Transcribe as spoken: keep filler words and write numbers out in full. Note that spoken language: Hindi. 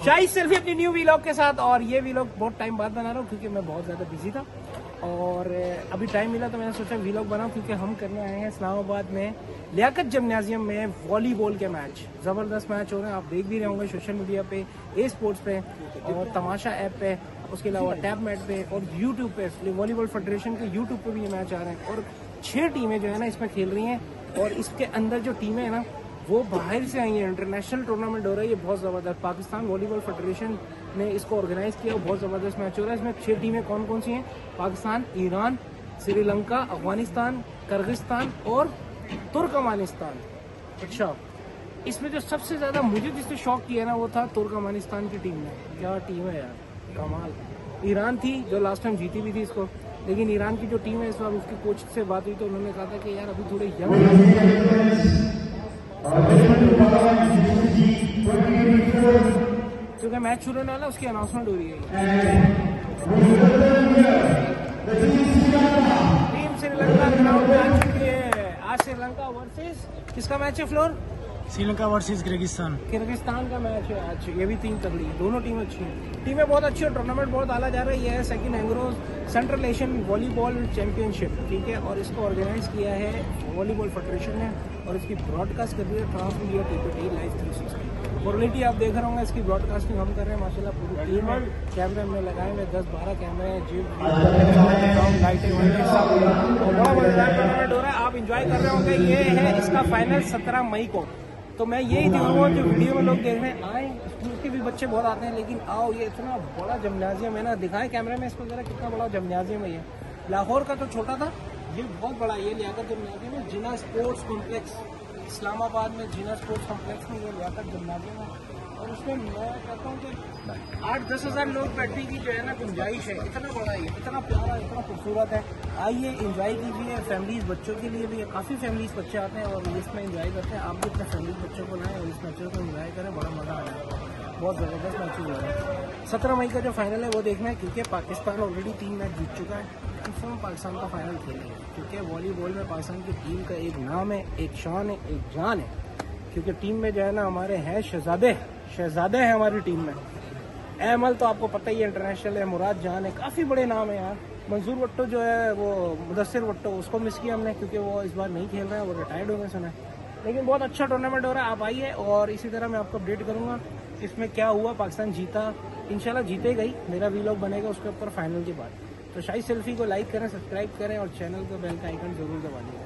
शाही सेल्फी अपनी न्यू वीलॉग के साथ। और ये वीलॉग बहुत टाइम बाद बना रहा हूँ क्योंकि मैं बहुत ज़्यादा बिजी था और अभी टाइम मिला तो मैंने सोचा वीलॉग बनाऊँ, क्योंकि हम करने आए हैं इस्लामाबाद में लियाकत जिम्नाजियम में वॉलीबॉल के मैच। ज़बरदस्त मैच हो रहे हैं, आप देख भी रहे होंगे सोशल मीडिया पे, ए स्पोर्ट्स पे और तमाशा ऐप पे, उसके अलावा टैब मैट पे और यूट्यूब पे वॉलीबॉल फेडरेशन के यूट्यूब पे भी ये मैच आ रहे हैं। और छः टीमें जो है ना इसमें खेल रही हैं और इसके अंदर जो टीमें हैं ना वो बाहर से आई हैं। इंटरनेशनल टूर्नामेंट हो रहा है ये, बहुत ज़बरदस्त। पाकिस्तान वॉलीबॉल फेडरेशन ने इसको ऑर्गेनाइज किया, बहुत ज़बरदस्त मैच हो रहा है। इसमें छः टीमें कौन कौन सी हैं? पाकिस्तान, ईरान, श्रीलंका, अफगानिस्तान, किर्गिस्तान और तुर्कमानिस्तान। अच्छा, इसमें जो सबसे ज़्यादा मुझे जिससे शौक किया ना वो था तुर्कमानिस्तान की टीम ने। क्या टीम है यार, कमाल। ईरान थी जो लास्ट टाइम जीती भी थी इसको, लेकिन ईरान की जो टीम है इस बार उसके कोच से बात हुई तो उन्होंने कहा था कि यार अभी थोड़े यंग, क्योंकि मैच शुरू होने वाला उसकी अनाउंसमेंट हो रही है। टीम श्रीलंका ग्राउंड में आ चुकी है। आज श्रीलंका वर्सेस किसका मैच है floor? Sri Lanka versus Kyrgyzstan. Kyrgyzstan का मैच है आज। ये भी टीम तगड़ी है, दोनों टीम अच्छी हैं। टीमें बहुत अच्छी है, टूर्नामेंट बहुत आला जा रही है। सेकंड एंग्रोज सेंट्रल एशियन वॉलीबॉल चैंपियनशिप, ठीक है, और इसको ऑर्गेनाइज किया है वॉलीबॉल फेडरेशन ने और इसकी ब्रॉडकास्ट कर रही है trans media TPT live three sixty. Quality आप देख रहे होंगे, इसकी ब्रॉडकास्टिंग हम कर रहे हैं माशाल्लाह। पूरी टीम है, कैमरे में लगाए हुए दस बारह कैमरे हैं, जिम लाइटें सब, बड़ा मजेदार टूर्नामेंट हो रहा है। आप इंजॉय कर रहे होंगे। ये है इसका फाइनल सत्रह मई को। तो मैं यही दिखाऊंगा जो वीडियो में लोग देख रहे हैं, आए स्कूल के भी बच्चे बहुत आते हैं, लेकिन आओ, ये इतना बड़ा जिम्नाजियम है ना, दिखाएं कैमरे में इसको जरा कितना बड़ा जिम्नाजियम है। ये लाहौर का तो छोटा था, ये बहुत बड़ा। ये लियाकत जिम्नाजियम है, जिना स्पोर्ट्स कॉम्प्लेक्स, इस्लामाबाद में जिना स्पोर्ट्स कॉम्प्लेक्स में ये लियाकत जिम्नाजियम है। और उसमें मैं कहता हूँ कि आठ दस हज़ार लोग बैठने की जो है ना गुंजाइश है। इतना बड़ा है, इतना प्यारा, इतना खूबसूरत है। आइए इंजॉय कीजिए। फैमिलीज बच्चों के लिए भी है, काफ़ी फैमिलीज बच्चे आते हैं और इसमें इंजॉय करते हैं। आप भी अपने फैमिली बच्चों को लाएं और इस मैचों को इंजॉय करें, बड़ा मज़ा आएगा। बहुत ज़बरदस्त मैच हो रहा है। सत्रह मई का जो फाइनल है वो देखना है, क्योंकि पाकिस्तान ऑलरेडी तीन मैच जीत चुका है। कंफर्म पाकिस्तान का फाइनल खेलेंगे, क्योंकि वॉलीबॉल में पाकिस्तान की टीम का एक नाम है, एक शान है, एक जान है। क्योंकि टीम में जो है ना हमारे हैं शहजादे, शहजादे हैं हमारी टीम में। एमल तो आपको पता ही है, इंटरनेशनल है। मुराद जान है, काफ़ी बड़े नाम है यार। मंसूर वट्टो जो है वो मुदस्सिर वट्टो, उसको मिस किया हमने क्योंकि वो इस बार नहीं खेल रहे हैं, वो रिटायर्ड हो गए सुना है। लेकिन बहुत अच्छा टूर्नामेंट हो रहा है, आप आइए और इसी तरह मैं आपको अपडेट करूंगा इसमें क्या हुआ। पाकिस्तान जीता, इंशाल्लाह जीतेगा ही। मेरा वीलॉग बनेगा उसके ऊपर फाइनल के बाद। तो शाही सेल्फी को लाइक करें, सब्सक्राइब करें और चैनल को बेल का आइकन जरूर दबा दें।